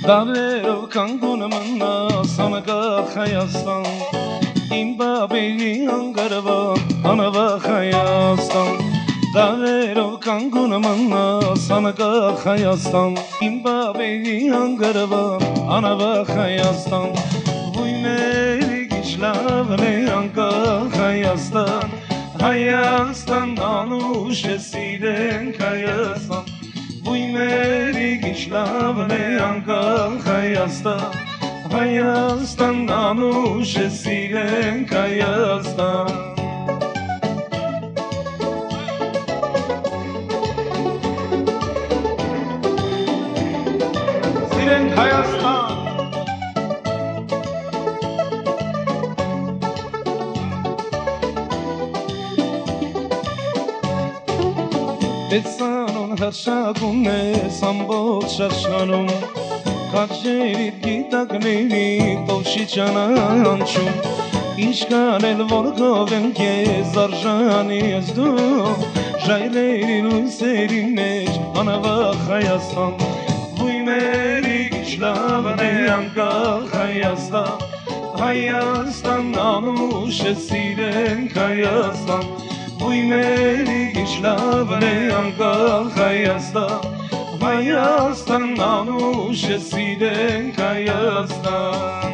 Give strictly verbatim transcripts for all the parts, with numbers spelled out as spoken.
Davlero kangunamana sanaga khayastan Imba beli angarva anava khayastan Davlero kangunamana sanaga khayastan Imba beli angarva anava khayastan Vuymeri gishlavne anka khayastan Hayastan anushe siden khayastan Vuymeri gishlavne anka khayastan Hayastan anushe siden khayastan Siden khayastan Betsanon hashagunne sambol shashanum Kajerit gitagneni tovshichana anchum Ishkanel vorgoven ke zarjani ezdu Jayleri luserin nej anava khayastan Vuymeri gishlavane anka khayastan Hayastan anushe siden khayastan Vuymeri gishlavne anka khayastan Hayastan anushe siden khayastan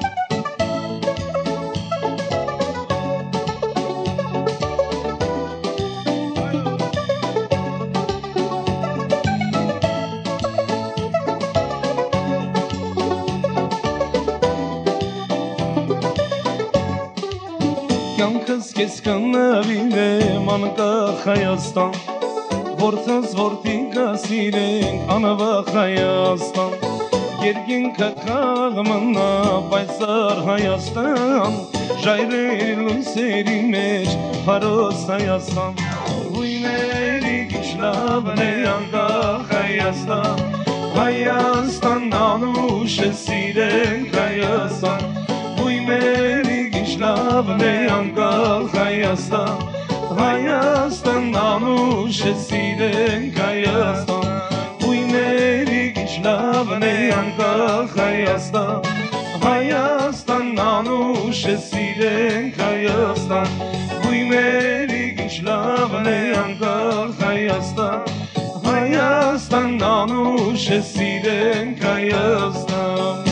Yankız keskanna bile manka khayastan Vortas vortika siren anava khayastan Gergin kakagmana paysar hayastan Jayrelun serimeş haros hayastan Vuymeri gishlavne anka khayastan Hayastan anushe siden khayastan Vuymeri gishlavne anka khayastan Hayastan anushe siden khayastan Vuymeri gishlavne anka khayastan Hayastan anushe siden khayastan Vuymeri gishlavne anka khayastan Hayastan anushe siden khayastan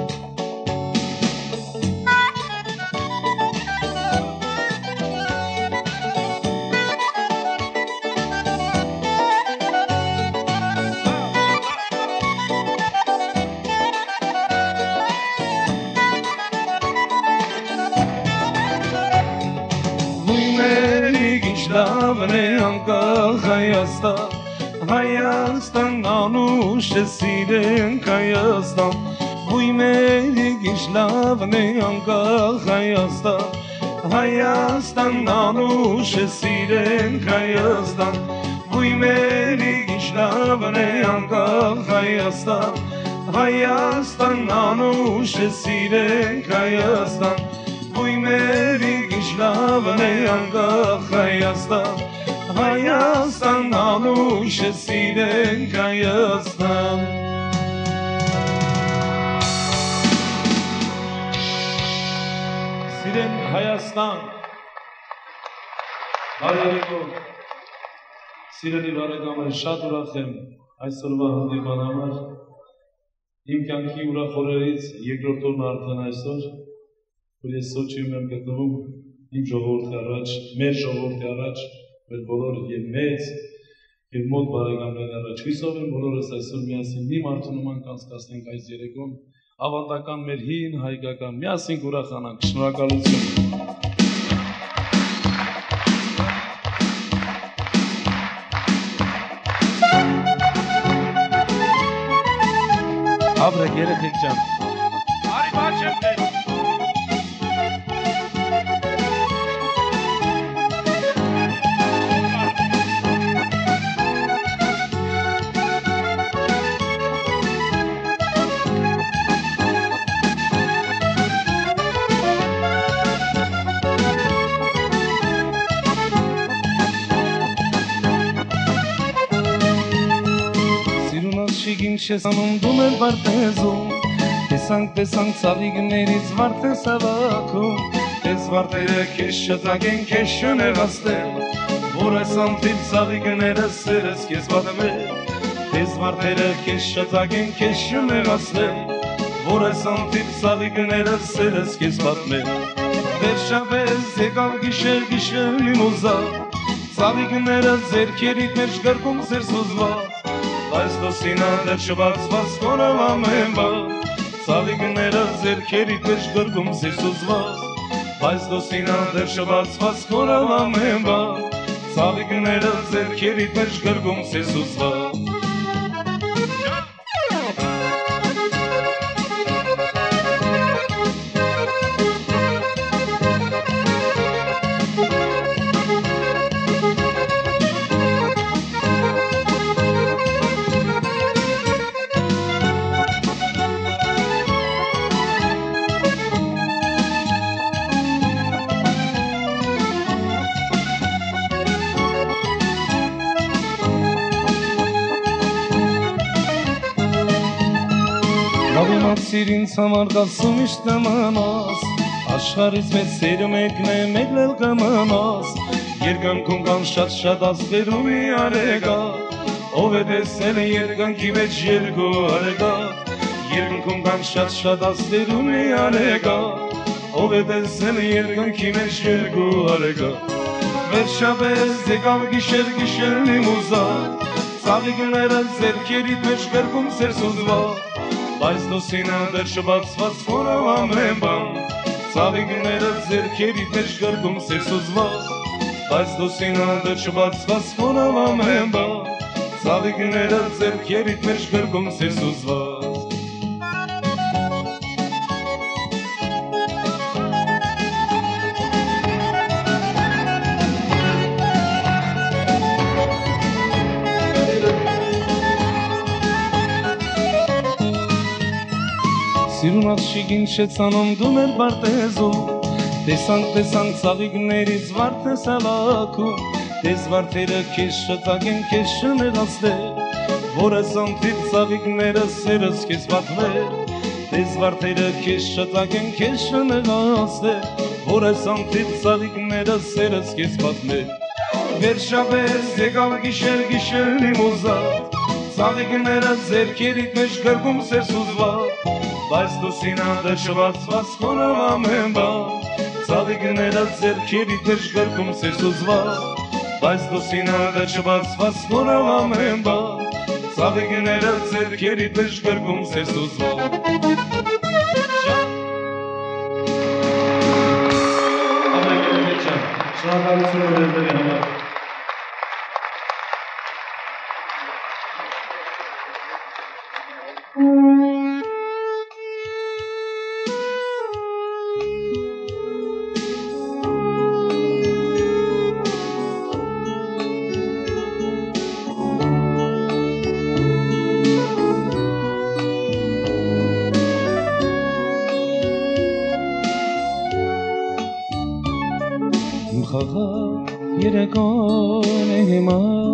Gishlavne anka khayastan Hayastan anushe siden khayastan Vuymeri gishlavne anka khayastan Hayastan anushe siden khayastan Vuymeri gishlavne anka khayastan Hayastan anushe siden khayastan Vuymeri gishlavne anka khayastan Hayastan anushe siden khayastan Siden khayastan Hayariko Sireni baragam shad urachem այսօրվա հանդիպան համար Իմ կյանքի ուրախորերից երկրորդ օրն արդեն այսօր որ ես Սոչիում եմ գտնվում իմ ժողովրդի առաջ, մեր ժողովրդի առաջ, մեր բոլոր եւ մեծ եւ մոտ բարեկամների առաջ հույսով եմ բոլորս այսօր միասին մի մարդունման կանցկացնենք այս երեկոն ավանդական մեր հին հայկական միասին ուրախանանք շնորհակալություն Abra gerek jan Ari bachemte ես անում դում էլ վարտեզում Տեսանք, տեսանք ծաղիկներից վարդես ավակում Տես վարդերը քեզ շտագեն, քեզ շնեղացնել Որ այս անթիվ ծաղիկները սերս քեզ պատմել Տես վարդերը քեզ շտագեն, քեզ շնեղացնել Որ այս անթիվ ծաղիկները սերս քեզ պատմել Վերջապես եկավ գիշեր, գիշեր լիմուզա Ծաղիկները ձերքերիդ մեջ գրկում սեր սուզված Բայց դոսինա դեր չբացված կորավ ամեն բան Ծաղիկները ձերքերիդ մեջ գրկում սեր սուզված Բայց դոսինա դեր չբացված կորավ ամեն բան Ծաղիկները ձերքերիդ մեջ գրկում սեր սուզված Սիր ինձ համար կասում իշտ կմանաս Աշխարից մեծ սերը մեկն է մեկն էլ կմանաս Երգանքում կան շատ շատ ասվեր ու մի արեգա Ով է տեսել է երգանքի մեջ երկու արեգա Երգանքում կան շատ շատ ասվեր ու մի արեգա Ով է տեսել է երգանքի մեջ երկու արեգա Վերջապես եկավ գիշեր գիշեր լիմուզա Ծաղիկները ձերքերիդ մեջ գրկում սեր սուզված Բայց դոսինա դեր չբացված կորավ ամեն բան Ծաղիկները ձերքերիդ մեջ գրկում սեր սուզված Բայց դոսինա դեր չբացված կորավ ամեն բան Ծաղիկները ձերքերիդ մեջ գրկում սեր սուզված Սիրունած շիգին շեցանում դում էլ վարտեզում Տեսանք, տեսանք ծաղիկներից վարդես ավակում Տես վարդերը քեզ շտագեն, քեզ շնեղացնել Որ այս անթիվ ծաղիկները սերս քեզ պատմել Տես վարդերը քեզ շտագեն, քեզ շնեղացնել Որ այս անթիվ ծաղիկները սերս քեզ պատմել Վերջապես եկավ գիշեր, գիշեր լիմուզա Ծաղիկները ձերքերիդ մեջ գրկում սեր սուզված Բայց դուսինա դեր չբացված կորավ ամեն բան Ծաղիկները ձերքերիդ մեջ գրկում սեր սուզված Բայց դուսինա դեր չբացված կորավ ամեն բան Ծաղիկները ձերքերիդ մեջ գրկում սեր սուզված Շնորհակալություն օրենքների համար Երեկոն է հիմա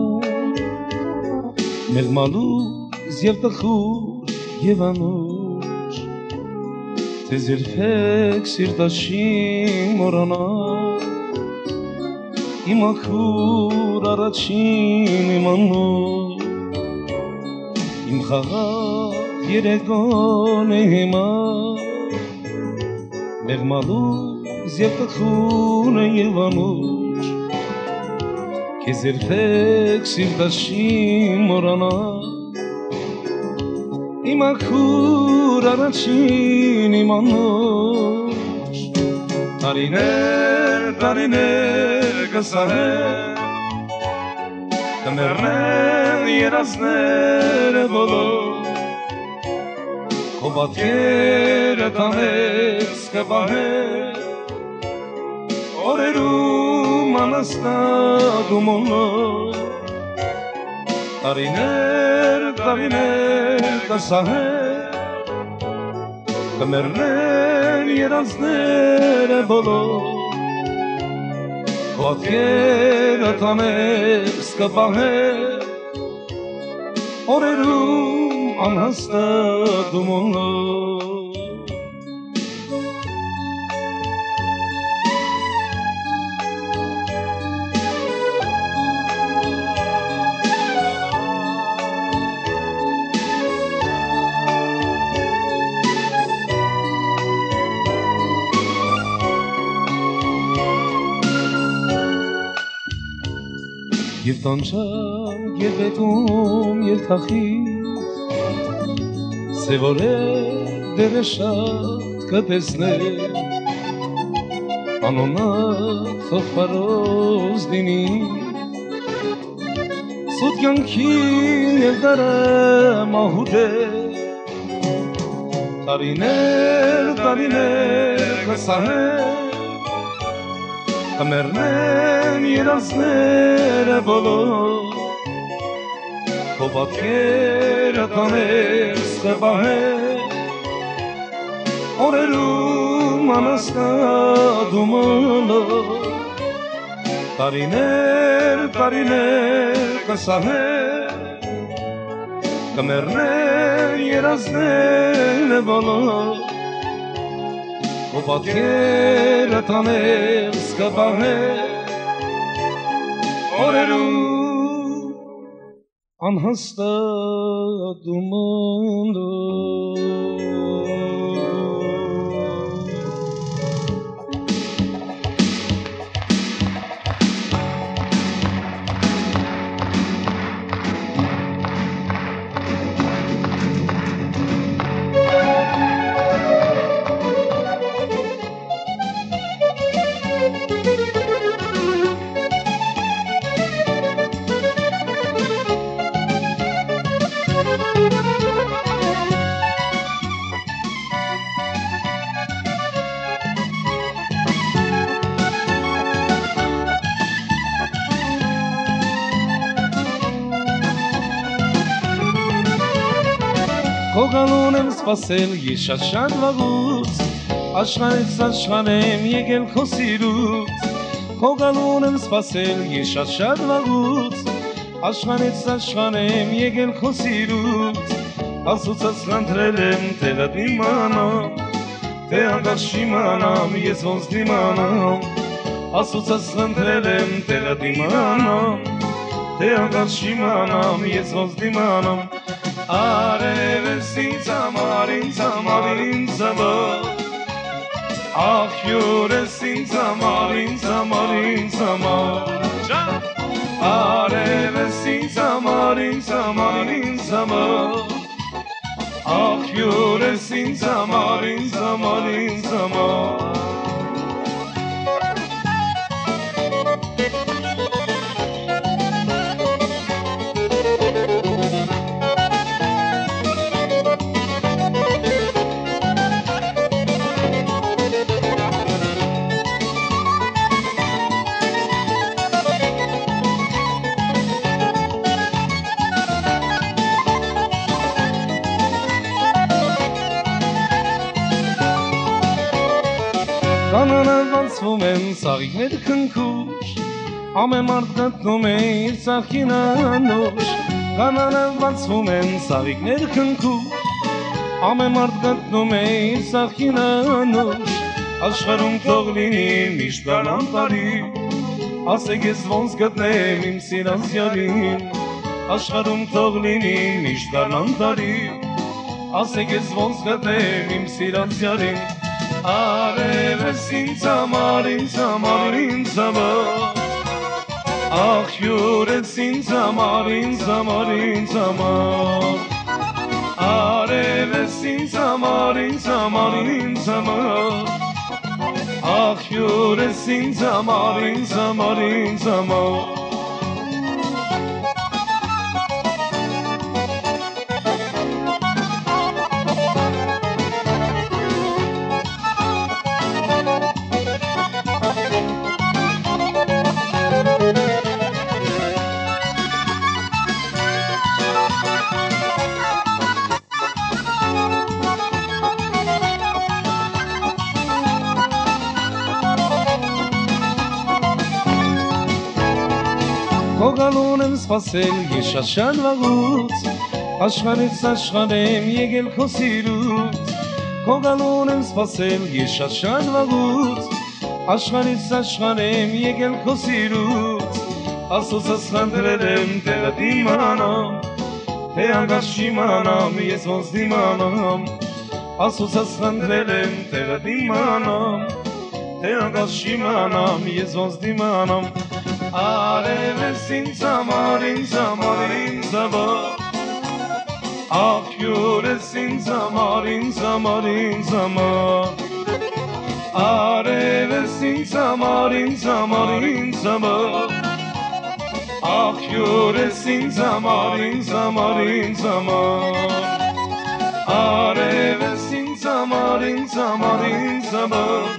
Մեղմալուզ և տխուր և անուր Ձեզ երբեք սիրտաշի մորանալ Իմ ախուր առաջին իմ անուր Իմ խաղաղ երեկոն է հիմա Մեղմալուզ և տխուր և անուր Քեզ երբեք սիրտաշի մորանալ Իմ ախուր առաջին իմ անուր Տարիներ, տարիներ կսահեն Կմեռնեն երազները բոլոր Քո պատկերը տանես կպահեն Օրերում անաստատում օնոր Տարիներ, տարիներ կսահեն Կմեռնեն երազները բոլոր Պատկերը տանես կպահեն Օրերում անհաստատում ունով Եվ տանջան երբեկում երթախից Սևորե դերը շատ կտեսներ Անոնատ խոխպարոզ դինի Սուտ կյանքին և դարը մահուտ է Տարիներ, տարիներ կսահեր Կմերնեն երազները բոլոր Քո պատկերը տաներ ստեպահեր Օրերում անաստատում ոլոր Տարիներ, տարիներ կսահեր Կմերնեն երազները բոլոր Քո պատկերը տաներ սկպահեր Օրերում անհաստատում ոլոր Քո գալուն եմ սպասել ես շատ-շատ վաղուց Աշխարհից աշխարհ եմ եկել քո սիրուց Քո գալուն եմ սպասել ես շատ-շատ վաղուց Աշխարհից աշխարհ եմ եկել քո սիրուց Աստծուց խնդրել եմ տեղը դիմանամ Թե անկախ իմանամ ես ոնց դիմանամ Աստծուց խնդրել եմ տեղը դիմանամ Թե անկախ իմանամ ես ոնց դիմանամ Արև ես ինձ համար, ինձ համար, ինձ համար Աղյուր ես ինձ համար, ինձ համար, ինձ համար Արև ես ինձ համար, ինձ համար, ինձ համար Աղյուր ես ինձ համար, ինձ համար, ինձ համար Կանանով անցվում են ծաղիկներ քնքուշ Ամեն մարդ գտնում է իր ծաղկին անուշ Կանանով անցվում են ծաղիկներ քնքուշ Ամեն մարդ գտնում է իր ծաղկին անուշ Աշխարհում թող լինի միշտ բանանտարի Ասեք ես ոնց գտնեմ իմ սիրած յարին Աշխարհում թող լինի միշտ բանանտարի Ասեք ես ոնց գտնեմ իմ սիրած յարին Արև ես ինձ համար, ինձ համար, ինձ համար Աղյուր ես ինձ համար, ինձ համար, ինձ համար Արև ես ինձ համար, ինձ համար, ինձ համար Աղյուր ես ինձ համար, ինձ համար, ինձ համար Քո գալուն եմ սպասել ես շատ-շատ վաղուց Աշխարհից աշխարհեմ եկել քո սիրուց Քո գալուն եմ սպասել ես շատ շատ վաղուց Աշխարհից աշխարհեմ եկել քո սիրուց Աստծոս խնդրել եմ տեղը դիմանամ Թե անգամ չիմանամ ես ոնց դիմանամ Աստծոս խնդրել եմ տեղը դիմանամ Թե անգամ չիմանամ ես ոնց դիմանամ Արև ես ինձ համար, ինձ համար, ինձ համար Աղյուր ես ինձ համար, ինձ համար, ինձ համար Արև ես ինձ համար, ինձ համար, ինձ համար Աղյուր ես ինձ համար, ինձ համար, ինձ համար Արև ես ինձ համար, ինձ համար, ինձ համար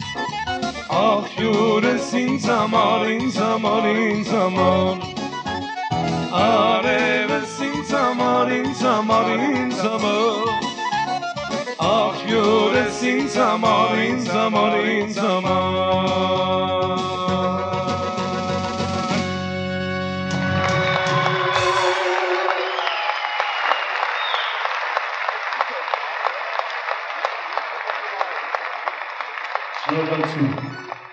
Աղյուր ես ինձ համար, ինձ համար, ինձ համար Արև ես ինձ համար, ինձ համար, ինձ համար Աղյուր ես ինձ համար, ինձ համար, ինձ համար Շնորհակալություն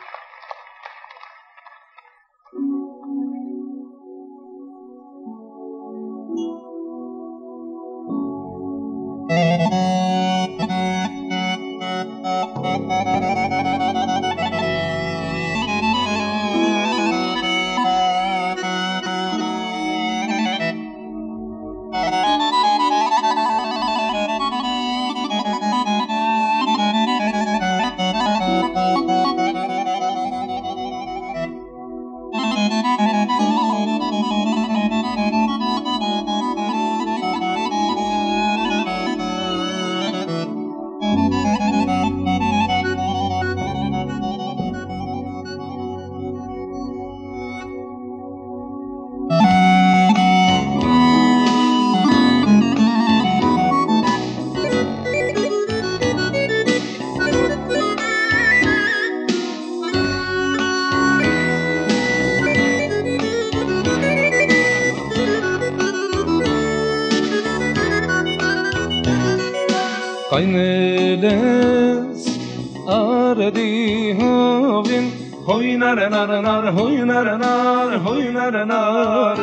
Qayնել ես արդի հովին Հոյնարնարնար, հոյնարնար, հոյնարնար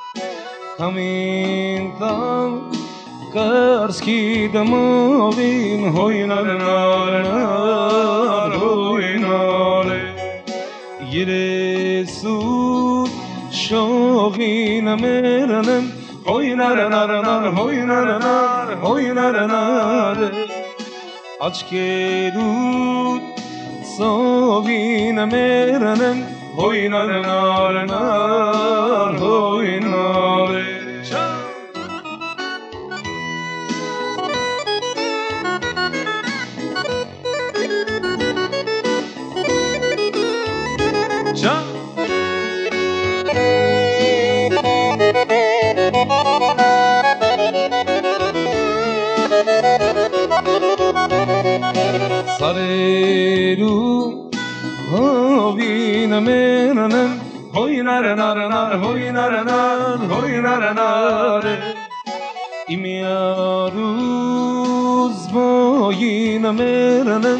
Համին տան կարսքի դմովին Հոյնարնարնար, հոյնար Երեսուտ շողին ամերնեմ Հոյնարնարնար, հոյնարնար, հոյնարնար Աչկերուտ սովին ամերնեմ Հոյնարնարնար, հոյնար Sarelu hovin amenanem hoynarnar hoynarnar hoynarnar imiaruz boyin amenanem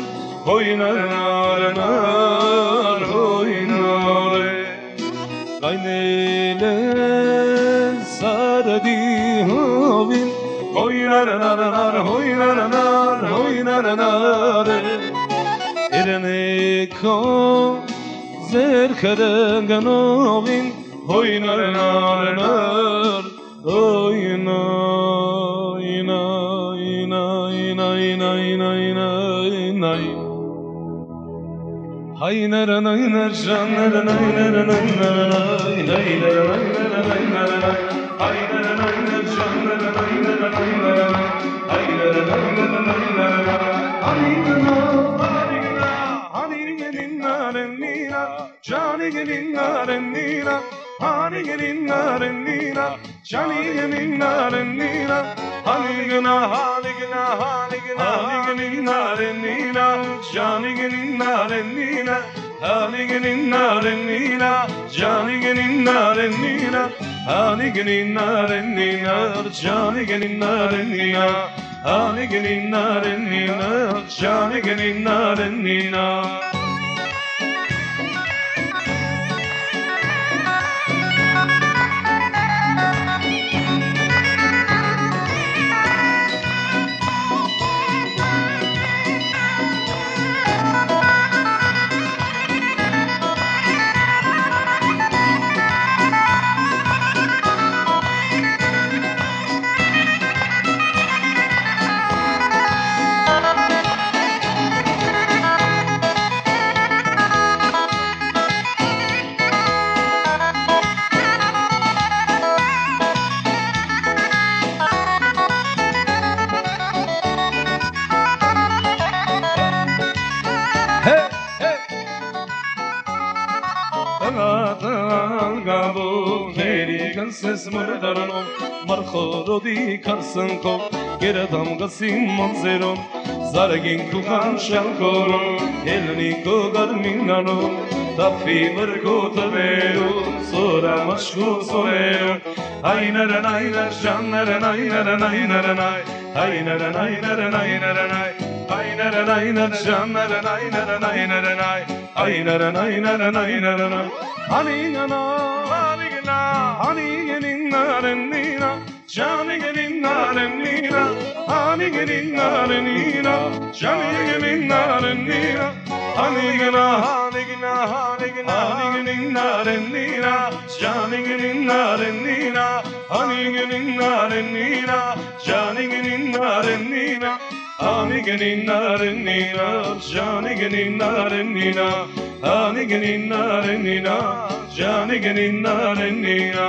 hoynarnar hoynar kaynele sardi hovin hoynarnar hoynarnar hoynarnar Erene ko zerkeren ganovin hoynarnar hoynar ina ina ina ina ina ina ina Haynar haynar jannar haynar haynar haynar haynar haynar Haynar haynar jannar haynar haynar haynar haynar haynar Hanigna hanigna hanigna renina janigna renina hanigna renina janigna renina hanigna hanigna hanigna hanigna renina janigna renina Hanigeninna renina, Janigeninna renina, Hanigeninna renina, Janigeninna renina, Hanigeninna renina, Janigeninna renina. Ses murdaron markhorodi karsanko geradam gasim manzeron zargin kukan shalkoron elni ko garminano tafi marko tabero sora mashku sorero aynar aynar jannar aynar aynar aynar aynar aynar aynar aynar jannar aynar aynar aynar aynar aynar anina Hanigeninna renina, Janigeninna renina, Hanigeninna renina, Janigeninna renina, Hanigena, Hanigena, Hanigena, Hanigeninna renina, Janigeninna renina, Hanigeninna renina, Janigeninna renina, Hanigeninna renina, Janigeninna renina, Hanigeninna renina, Janigeninna renina.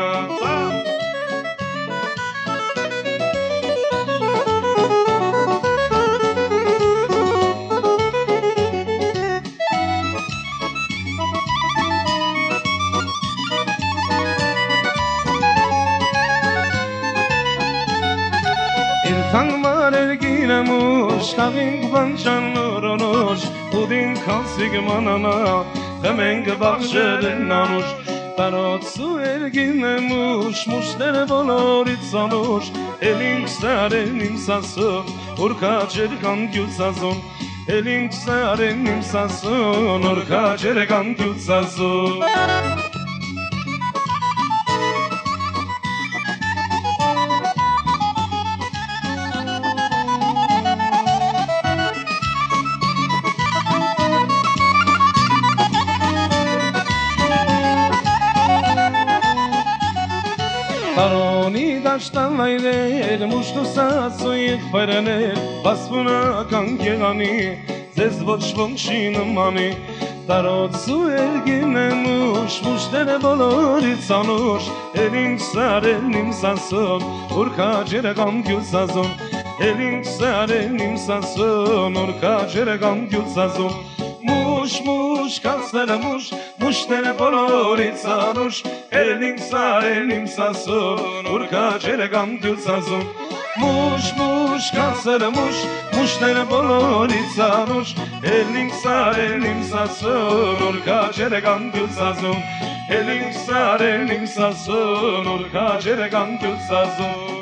Erginamush, Kaving Vanchanuronush, Udin Kansig Manana, Kameng Baksherinanush, Tarotsu Erginamush, Mushler Valoritsanush, Elink Sarenim Sasun, Urka Jerkan Gyutsazun, Elink Sarenim Sasun, Urka Jerkan Gyutsazun. Taroni daştanlayler, muştu satsu yekferener, Basbuna kankegani, zezvoç vonşinumani. Tarotsu erginemuş, muştere bolorit sanuş, Elink sarenim sasun, urka ceregam gülsazun. Elink sarenim sasun, urka ceregam gülsazun. Muş muş kaseramuş, muştere bolorit sanuş, Elink sarenim sasun, urka ceregam gülsazun. Muş muş kaseramuş, muştere bolorit sanuş, Elink sarenim sasun, urka ceregam gülsazun. Elink sarenim sasun, urka ceregam gülsazun.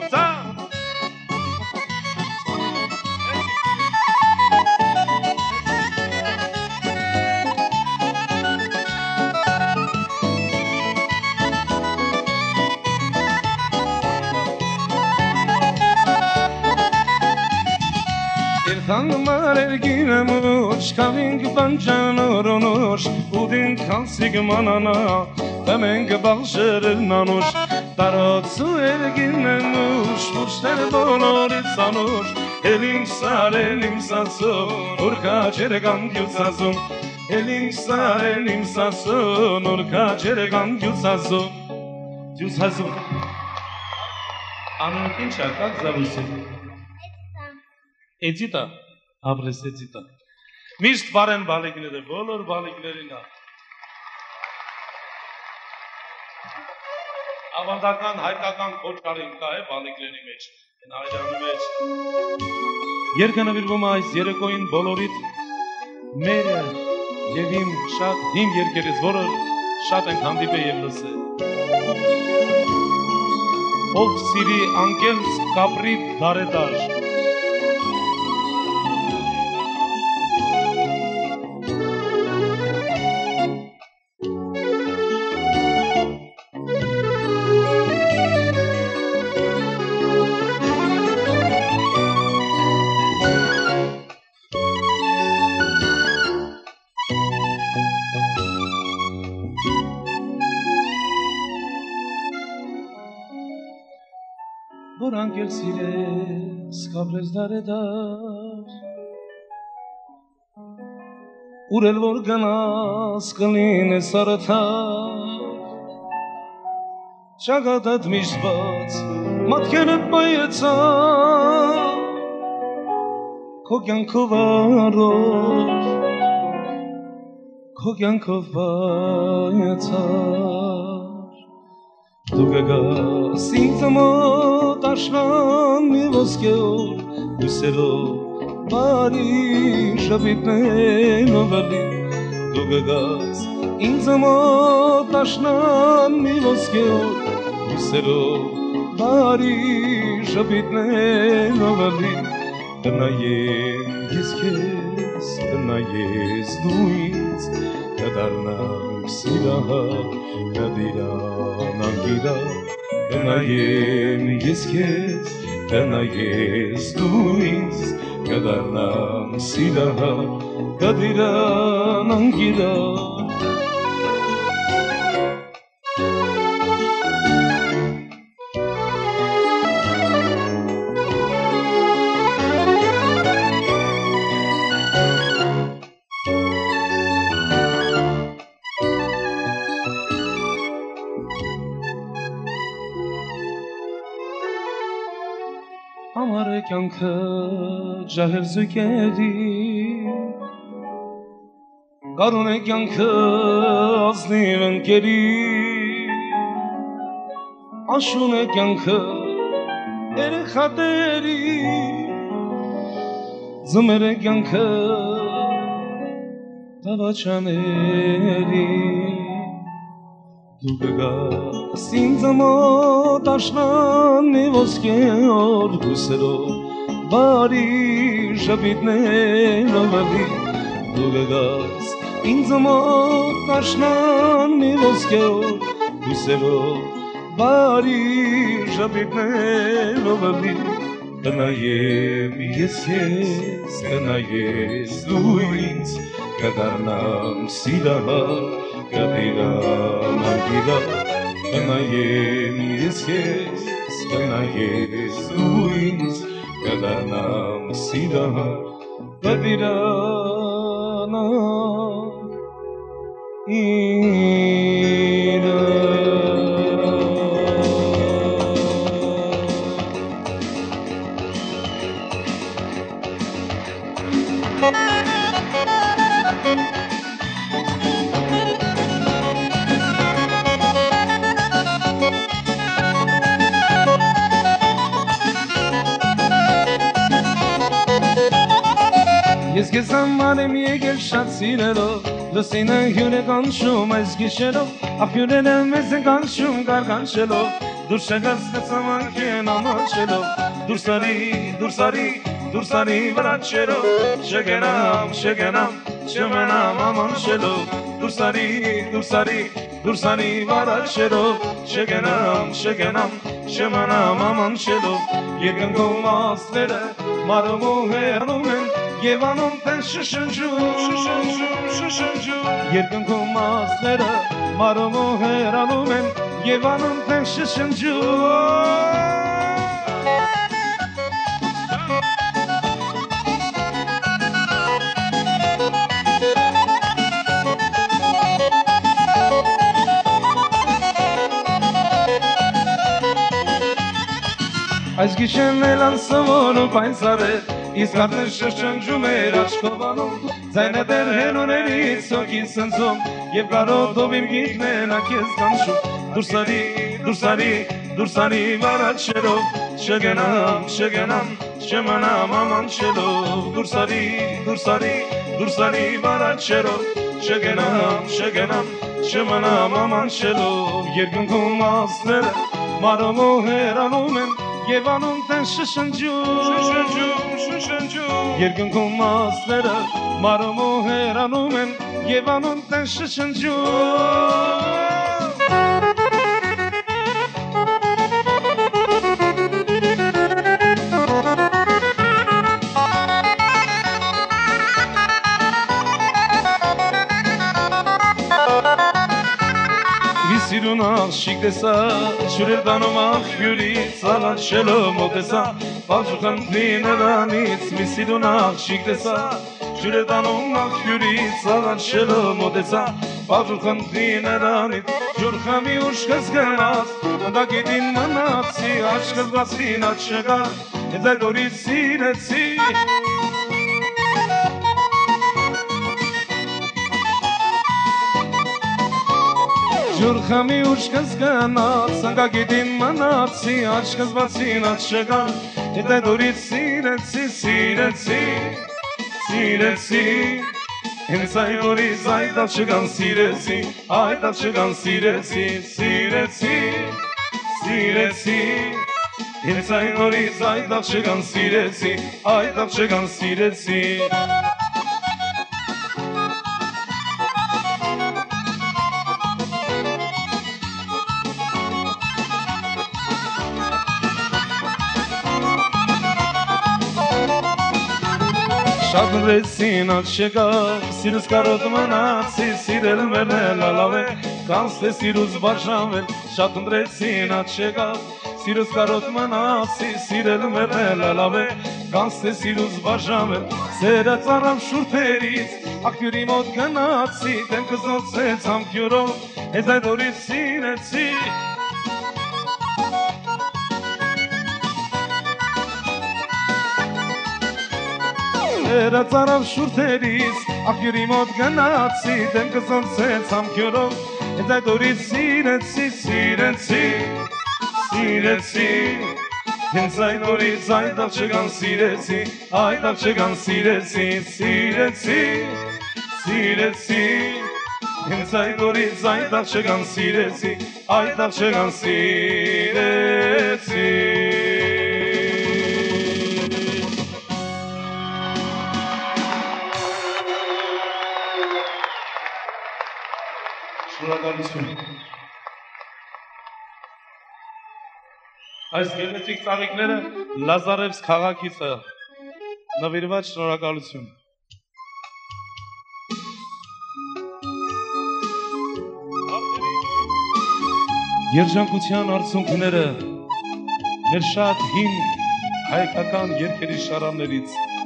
Tanrımar erginemuş, Kaving Vanchanuronush, Udin Kansig Manana, Kameng Baksherinanush, Tarotsu erginemush, Mushter Valoritsanush, Elink sarenim sasun, Urka ceregam gyutsazun. Elink sarenim sasun, Urka ceregam gyutsazun. Gyutsazun. Анукинча, как зовут себя? Эдита. Абрес Эдита. Միշտ բարեն բալիկները, բոլոր բալիկներին ա։ Ավանդական, հայկական կոչարին կա է բալիկների մեջ, այրանի մեջ։ Երկը նվիրվում այս երեկոյին բոլորիդ մեր Եվ իմ շատ իմ երկերից, որը շատ ենք հանդիպել եւ լսել։ Ով սիրի անկեղծ կապրիտ դարեդար, որ անկել սիրես կապրես դարեդար, ուր էլ որ գնաս կլինես արդար, ճակատդ միշտ բաց, մատքերդ բայեցար, քո կյանքով առօր, քո կյանքով բայեցար, դու կգաս ինձ մոտ աշնան մի ոսկե օր, հույսերով բարի շապիտներով էլի, դու կգաս ինձ մոտ աշնան մի ոսկե օր, հույսերով բարի շապիտներով էլի, կնայեմ ես քեզ, կնայես դու ինձ, կդառնանք սիրահար, կդիրանանք իրար, կնայեմ ես քեզ, կնայես դու ինձ, կդառնանք սիրահար, կդիրանանք իրար։ Ամառ է կյանքը ջահել զույգերի, գարուն է կյանքը ազնիվ ընկերի, աշուն է կյանքը երեխաների, ձմեր է կյանքը դավաճաների, դու կգաս ինձ մոտ աշնան մի ոսկե օր, հույսերով բարի շապիտներով էլի, դու կգաս ինձ մոտ աշնան մի ոսկե օր, հույսերով բարի շապիտներով էլի, կնայեմ ես քեզ, կնայես դու ինձ, կդառնանք սիրահար, կդիրանանք իրար, կնայեմ ես քեզ, կնայես դու ինձ, կդառնանք սիրահար, կդիրանանք իրար։ Ես քեզ համար եմ եկել շատ սիրելով, լուսինը հյուր է կանչում այս գիշերով, աղբյուրները մեզ են կանչում գարկանչելով, դուրս եկած կծամանք են ամաչելով, դուրս արի, դուրս արի, դուրս արի վրաչերով, չգենամ, չգենամ, չմնամ ամանչելով, դուրս արի, դուրս արի, դուրս արի վրաչերով, չգենամ, չգենամ, չմնամ ամանչելով, երկնքով մասները մարում ու հեռանում են, Եվ անում տեն շշնջում, շշնջում, շշնջում, երկնքում մասները մարում ու հեռանում են, Եվ անում տեն շշնջում։ Այս գիշերն էլ անսովորում պայնցարել, Իսկ արդեն շշնջում էր աչքով անում, ձայնը դեր հենոներից հոգին սնձում, Եվ կարոտով իմ գիքն է քեզ կանչում, Դուրս արի, դուրս արի, դուրս արի վարաչերով, Չգենամ, չգենամ, չմնամ ամանչելով, Դուրս արի, դուրս արի, դուրս արի վարաչերով, Չգնամ, չգնամ, չմնամ աման շելով Երկնքում ասները մարոմով հեռանում են Եվ անում տեն շշնջում Շշնջում, շշնջում Երկնքում ասները մարոմով հեռանում են Եվ անում տեն շշնջում Սիրուն աղշիկ տեսա, շուրեր տանում աղբյուրից, աղան շելով մոտեսա, պալչու խնդրի նրանից, մի սիրուն աղշիկ տեսա, շուրեր տանում աղբյուրից, աղան շելով մոտեսա, պալչու խնդրի նրանից, ջուր խամի ուշկս գնաց, ընդագետին մնացի, աչկս բացին աչ շեղա, հեզ այդ օրից սիրեցի, Ջուր խամի ուշկս գնաց, անգագետին մնացի, աչկս բացին աչ շեղա, հետ այդ օրից սիրեցի, սիրեցի, սիրեցի, հենց այդ օրից այդ աղջկան սիրեցի, այդ աղջկան սիրեցի, սիրեցի, սիրեցի, հենց այդ օրից այդ աղջկան սիրեցի, այդ աղջկան սիրեցի Շատ նրեցին աչ շեկավ, սիրուս կարոտ մնացի, սիրել մերնել ալավ է, կանց թե սիրուս բաժանվել, շատ նրեցին աչ շեկավ, սիրուս կարոտ մնացի, սիրել մերնել ալավ է, կանց թե սիրուս բաժանվել, սերը ծարավ շուրթերից, աղբյուրի մոտ գնացի, դեմքս նոցեց համքյուրով, հեզ այդ օրից սիրեցի, Սերը ծարավ շուրթերից, աղբյուրի մոտ գնացի, դեմքս նոցեց համքյուրով, հեզ այդ օրից սիրեցի, սիրեցի, սիրեցի, հենց այդ օրից այդ աղջկան սիրեցի, այդ աղջկան սիրեցի, սիրեցի, սիրեցի, հենց այդ օրից այդ աղջկան սիրեցի, այդ աղջկան սիրեցի Շնորհակալություն Այս գեղեցիկ ծաղիկները Լազարևսկ քաղաքից է նվիրված շնորհակալություն Երջանկության արցունքները մեր շատ հին հայկական երգերի շարաններից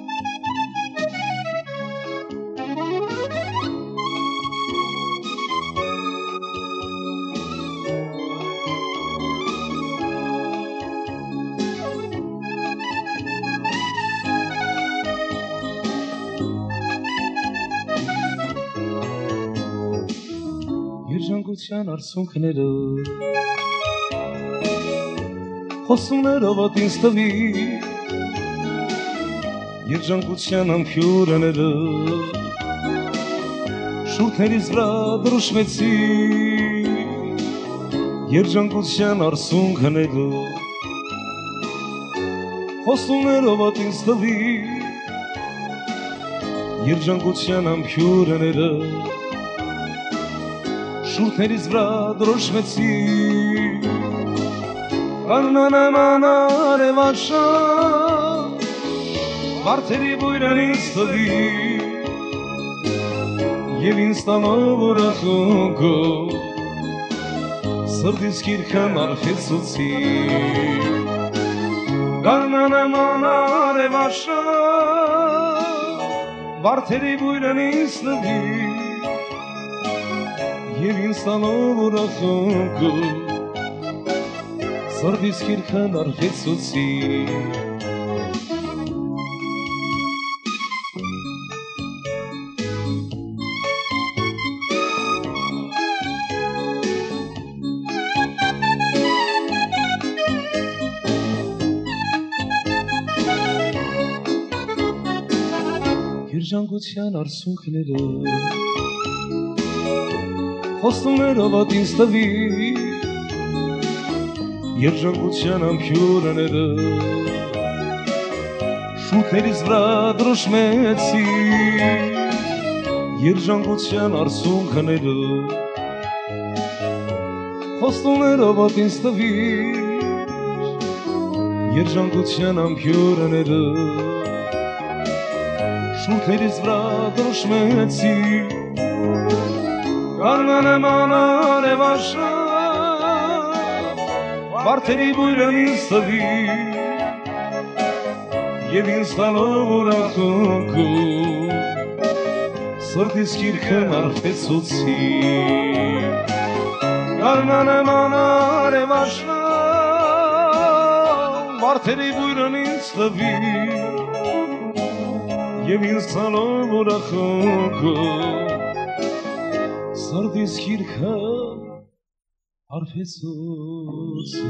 Երջանկության արցունքները Խոսումներով ոտ ինձ տվի Երջանկության ամփյուրները Շուրթերից վրա դրոշմեցի Երջանկության արցունքները Խոսումներով ոտ ինձ տվի Երջանկության ամփյուրները Շուրթերից վրա դրոշմեցի Կարնանաման արևաշա Վարդերի բույրան ինձ տվի Եվ ինձ տանով ուրախունքով Սրտից գիրքան արխեցուցի Կարնանաման արևաշա Վարդերի բույրան ինձ տվի Եվ ինձ տանով ուրախունքով Սրտից գիրքան արխեցուցի Երջանկության արցունքները խոստումներով ինձ տվի Երջանկության ամփյուրները շունքներիս վրա դրոշմեցի Երջանկության արցունքները խոստումներով ինձ տվի Երջանկության ամփյուրները շունքներիս վրա դրոշմեցի Կարնանեման արևաշա Վարդերի բույրն ինձ տվի Եվ ինձ տալով ուրախունքում Սրտիս գիրքն արխեցուցի Կարնանեման արևաշա Վարդերի բույրն ինձ տվի Եվ ինձ տալով ուրախունքում Սրտիս գիրքն արխեցուցի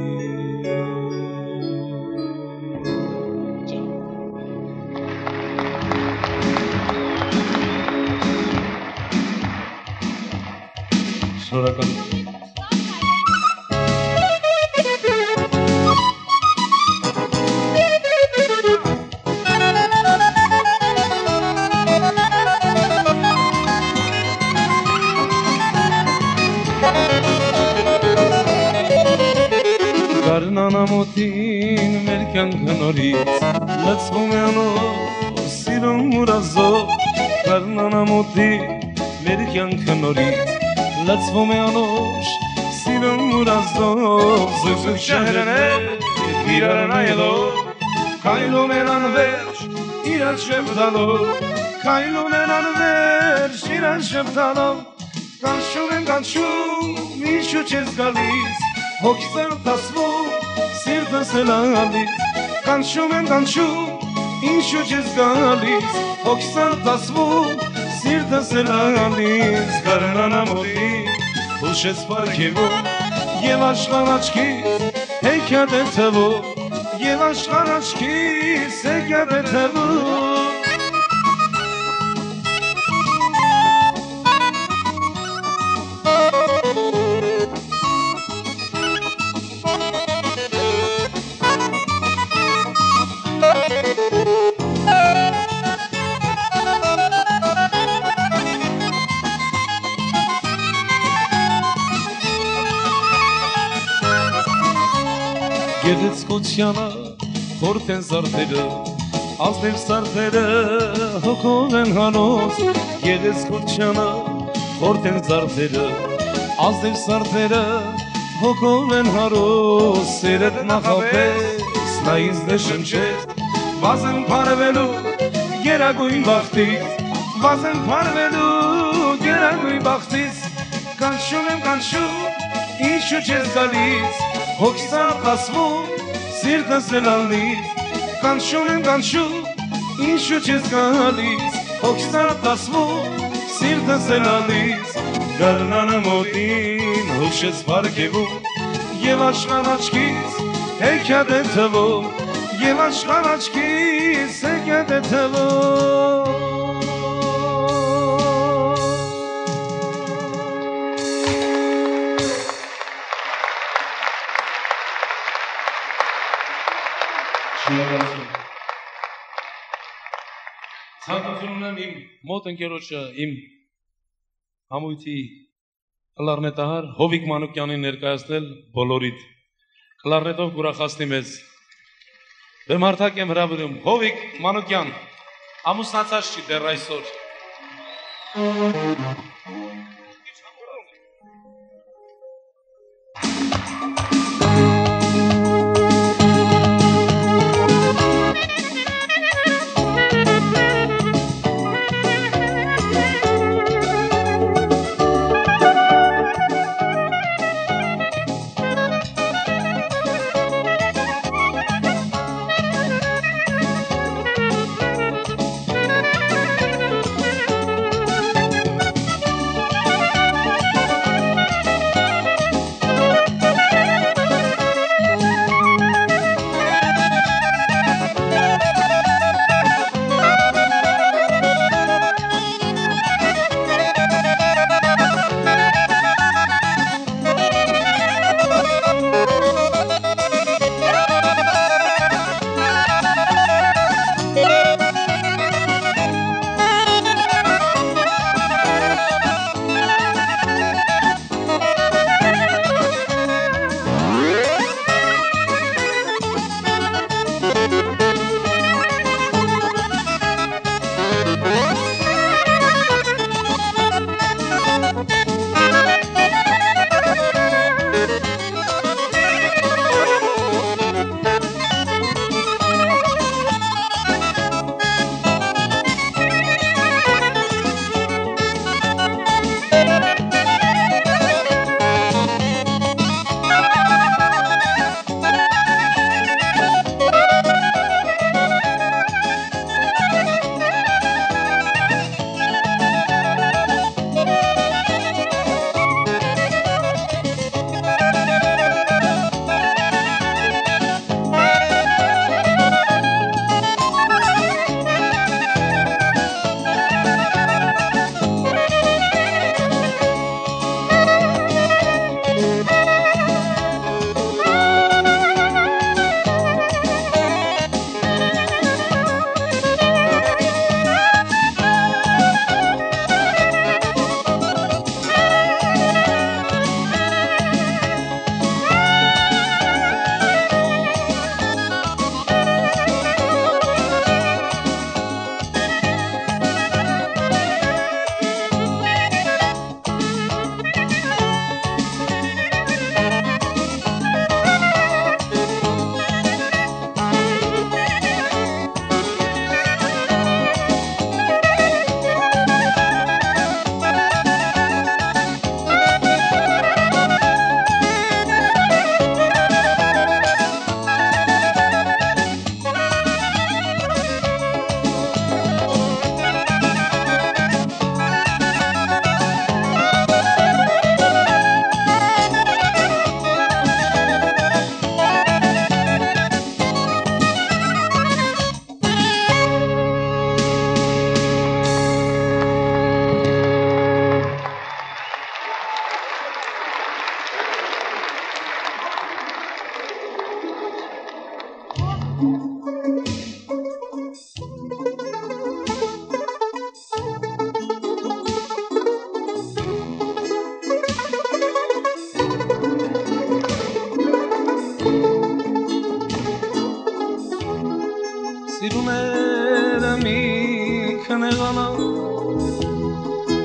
Շնորհակալ Կարնանամոտին մեր կյանքը նորից լցվում է անոր սիրուն մուրազով Կարնանամոտին մեր կյանքը նորից լցվում է անոր սիրուն մուրազով Զուգ-զուգ շահրաներ իրար նայելով Քայլում են անվերջ իրար շեպտալով Քայլում են անվերջ իրար շեպտալով Կանչում են կանչում ինչու չես գալիս Հոգիս են տասվում, սիրտս էլ ալիս Կանչում են կանչում, ինչու չես գալիս Հոգիս են տասվում, սիրտս էլ ալիս Կարնանամոտի, ուշ ես պարգևում Եվ աշխան աչքիս, հեքիաթ է թվում Եվ աշխան աչքիս, հեքիաթ է թվում Գեղեցկությանը խորտ են զարդերը Ազնիվ սարդերը հոգով են հանոց Գեղեցկությանը խորտ են զարդերը Ազնիվ սարդերը հոգով են հարոց Սերդ նախապես նա ինձ նշնչեց Վազեն պարվելու գերագույն բախտից Վազեն պարվելու գերագույն բախտից Կանչում եմ կանչում, ինչու չես գալիս Հոգիս արտասվում, սիրտս էլ ալիս Կանչում եմ կանչում, ինչու չես գալիս Հոգիս արտասվում, սիրտս էլ ալիս Կարնանամոտին հուշ ես պարգևում Եվ աշխան աչքիս հեքիաթ է թվում Եվ աշխան աչքիս հեքիաթ է թվում Ցանկություն ունեմ իմ մոտ ընկերոջը, իմ համույթի կլարնետահար Հովիկ Մանուկյանին ներկայացնել բոլորիդ կլարնետով կուրախացնի մեզ Բեմարդակ եմ հրավիրում Հովիկ Մանուկյան ամուսնացած չի դեռ այսօր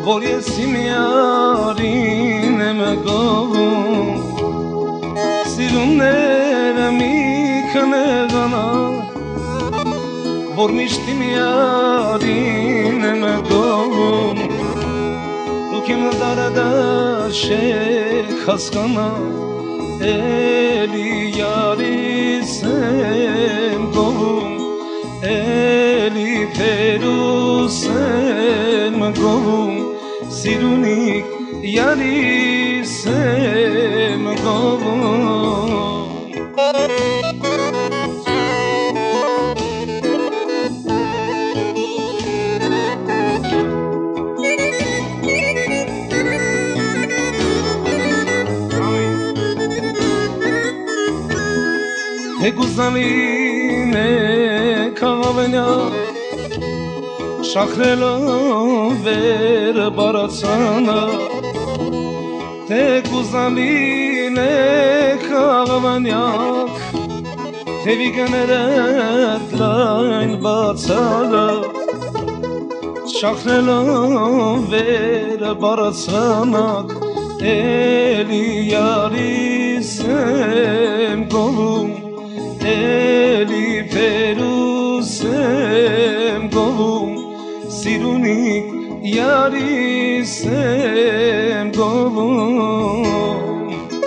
որ ես իմ յարին եմ գովում սիրունները մի քնեղանա որ միշտ իմ յարին եմ գովում դուք իմ դարադաշեք հասկանա էլի յարիս եմ գովում էլի փերուս եմ գովում սիրունիկ յարիս եմ գովում Հեգուզանին է կաղավենյա շախրելով վեր բարացանը Հեգուզանին է կաղավենյակ թևիկներդ լայն բացալը շախրելով վեր բարացանակ էլի յարիս եմ գովում էլի փերուս եմ գովում սիրունիկ յարիս եմ գովում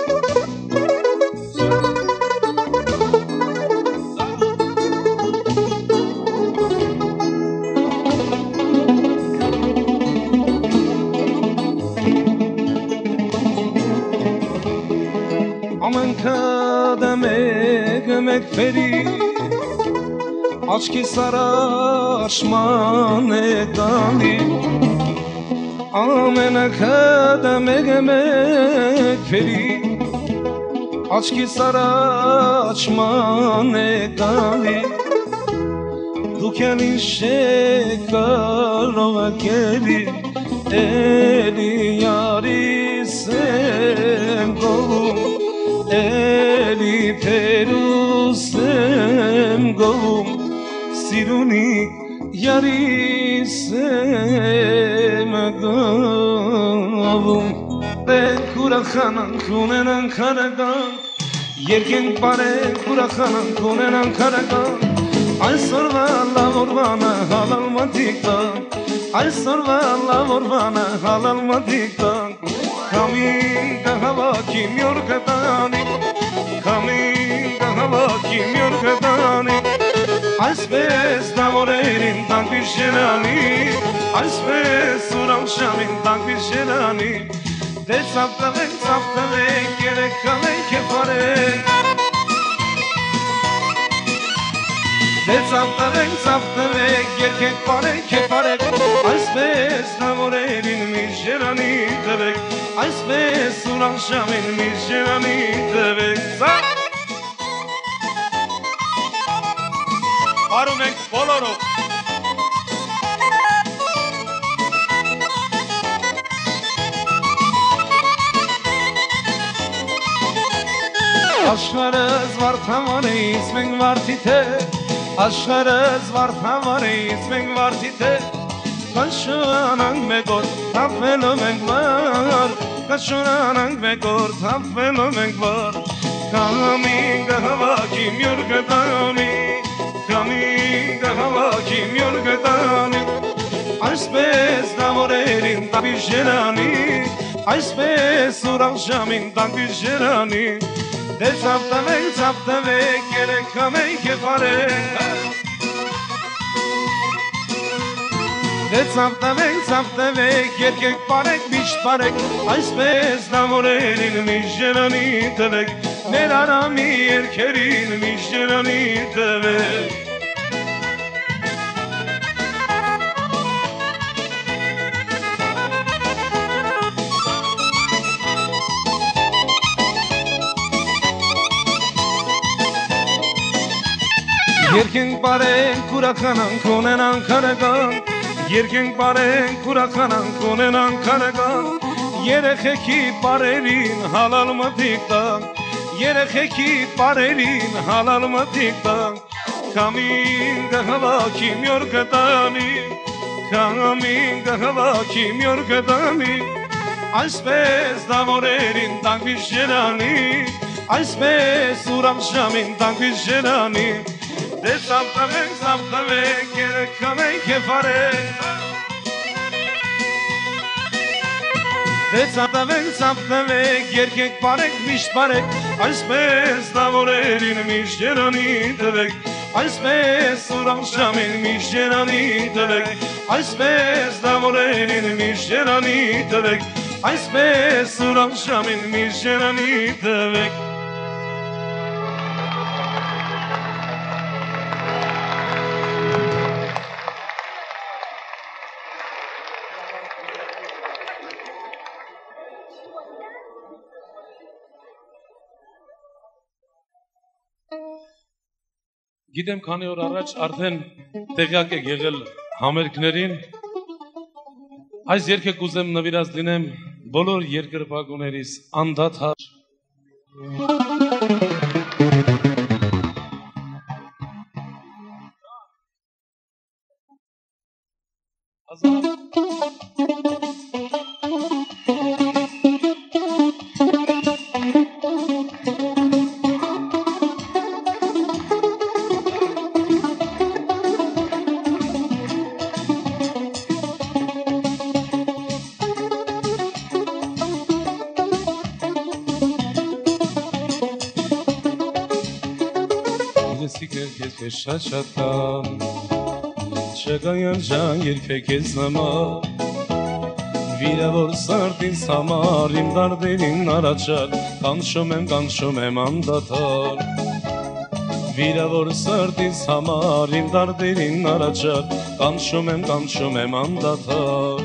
Մեկ ֆերի աչքի սարաշման է գալի ամենակադը մեկ մեկ ֆերի աչքի սարաշման է գալի դուք էլ ինչ եք կարող եկելի էլի յարիս եմ գովում էլի փերուս եմ գովում սիրունիկ յարիս եմ գովում Ենք ուրախանանք ունենանք հարական Երկենք բարենք ուրախանանք ունենանք հարական Այսօրվա լավ օրվանը հալալ մատիկ տանք Այսօրվա լավ օրվանը հալալ մատիկ տանք Կամին կհավաքի մյոր կտանի Կամին կհավաքի մյոր կտանի Այսպես նամորերին տանք բիշերանի Այսպես ուրամ շամին տանք բիշերանի Դե ծապտվենք, ծապտվենք, երեք կալենք է պարենք Դե ծապտվենք, ծապտվենք, երկեք պարենք է պարենք Այսպես նամորերին մի շերանի տվեք Այսպես ուրան շամին մի շերանի տվեք Արում ենք բոլորով Աշխարհս վարդավարից մենք վարդի թե Աշխարհս վարդավարից մենք վարդի թե Կաշորանանք մեկ օր թափվելով ենք վար Կաշորանանք մեկ օր թափվելով ենք վար Կամին կհավաքի մյոր կտանի Կամին կհավաքի մյոր կտանի Այսպես նամորերին տաբիշերանի Այսպես ուրախ շամին տաբիշերանի Դե ծապտվենք, ծապտվենք, երեք կամենք է պարենք Դե ծապտվենք, ծապտվենք, երկեք պարենք, միշտ պարենք Այսպես նամորերին միշտ երանի տվեք Մեր արամի երկերին միշտ երանի տվեք Երկենք պարենք, ուրախանանք ունենանք հարական Երկենք պարենք, ուրախանանք ունենանք հարական Երեխեքի պարերին հալալ մտիկ տանք Երեխեքի պարերին հալալ մտիկ տանք Կամին կհավաքի մյոր կտանի Կամին կհվակի մյոր կդամի Այսպես դամորերին տանքվիշ երանի Այսպես ուրամ շամին տանքվիշ երանի Դե սամտավենք, սամտավենք, երեքամենք եվարենք Դե սամտավենք, սամտավենք, երկենք պարենք, միշտ պարենք Այսպես դամորերին միշտ երանի տվեք Այսպես ուրամ շամին միշտ երանի տվեք Այսպես դամորերին միշտ երանի տվեք Այսպես ուրամ շամին միշտ երանի տվեք Գիտեմ քանի օր առաջ արդեն տեղյակ եք եղել համերգներին Այս երգը կուզեմ նվիրած լինեմ բոլոր երկրպագուներիս անդադար Շաշատան Չգայան ժան երբեք ես նմար Վիրավոր սարդինս համար իմ դարդերին առաջար Կանշում եմ, կանշում եմ անդադար Վիրավոր սարդինս համար իմ դարդերին առաջար Կանշում եմ, կանշում եմ անդադար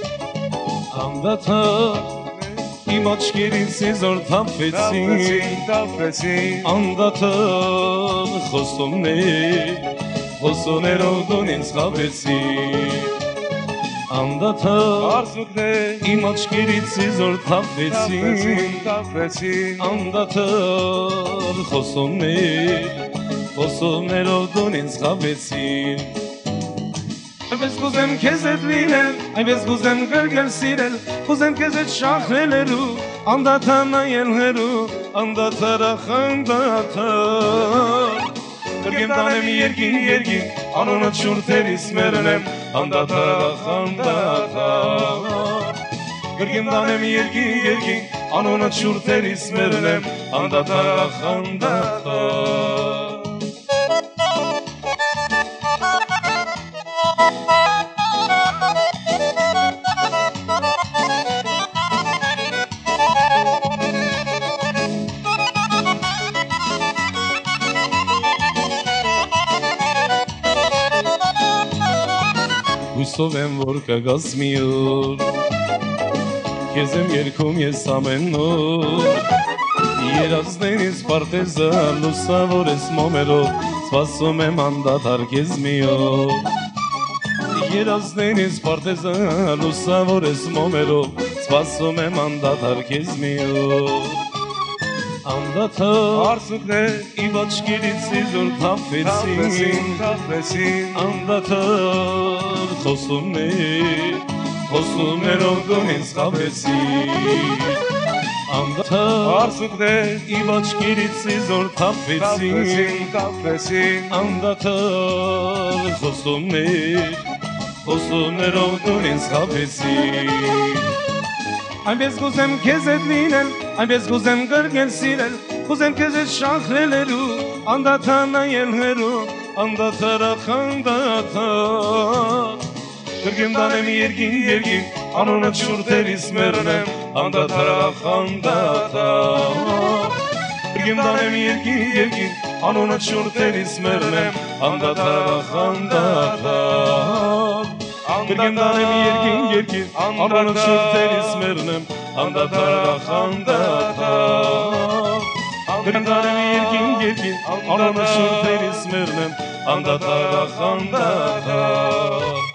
Անդադար Իմ աչկերից իզոր թափվեցին Անդադար խոսումներ Խոսուներով դուն ինձ խաբեցին Անդադար Արսուկներ Իմ աչկերից իզոր թափվեցին Անդադար խոսումներ Խոսումներով դուն ինձ խաբեցին Այնպես կուզեմ քեզ հետ լինել, այնպես կուզեմ գրգել սիրել, կուզեմ քեզ հետ շախրելերու, անդադար նայել հերու, անդադար ախ անդադար Գրգեմ տանեմ երկին երկին, անոնը շուրթերիս մերնեմ, անդադար ախ անդադար Գրգեմ տանեմ երկին երկին, անոնը շուրթերիս մերնեմ, անդադար ախ անդադար Հույսով եմ, որ կգաս մի օր Քեզ եմ երգում ես ամեն օր Երազներիս պարտեզան լուսավոր ես մոմերով Սպասում եմ անդադար քեզ մի օր Երազներիս պարտեզան լուսավոր ես մոմերով Սպասում եմ անդադար քեզ մի օր Անդադար Արսուկներ իմ աչկերից իզոր թափվեցին Անդադար խոսումներ Խոսումներով դուն ինձ խաբեցին Անդադար Արսուկներ իմ աչկերից իզոր թափվեցին Անդադար խոսումներ Խոսումներով դուն ինձ խաբեցին Այնպես կուզեմ քեզ հետ լինել, այնպես կուզեմ գրգել սիրել, կուզեմ քեզ հետ շախրելերու, անդադար նայել հերու, անդադար ախ անդադար Գրգեմ տանեմ երկին երկին, անոնը շուրթերիս մերնեմ, անդադար ախ անդադար Գրգեմ տանեմ երկին երկին, անոնը շուրթերիս մերնեմ, անդադար ախ անդադար Գրգեմ տանեմ երկին երկին, անոնը շուրթերիս մերնեմ, անդադար ախ անդադար Գրգեմ տանեմ երկին երկին, անոնը շուրթերիս մերնեմ, անդադար ախ անդադար